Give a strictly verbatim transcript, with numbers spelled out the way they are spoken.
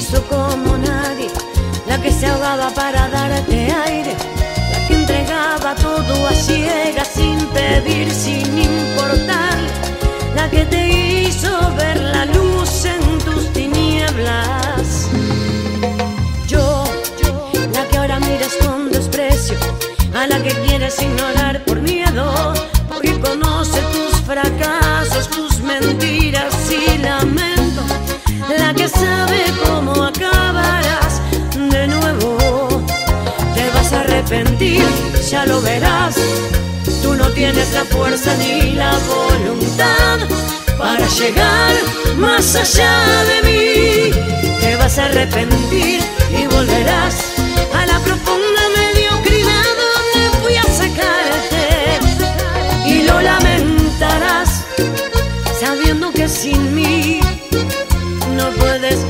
quiso como nadie, la que se ahogaba para darte aire, la que entregaba todo a ciegas sin pedir, sin importar, la que te hizo ver la luz en tus tinieblas. Yo, la que ahora miras con desprecio, a la que quieres ignorar por miedo, porque conoce tus fracasos, tus mentiras y lamento, la que sabe cómo acabarás de nuevo. Te vas a arrepentir, ya lo verás. Tú no tienes la fuerza ni la voluntad para llegar más allá de mí. Te vas a arrepentir y volverás a la profunda mediocridad donde fui a sacarte, y lo lamentarás sabiendo que sin mí no puedes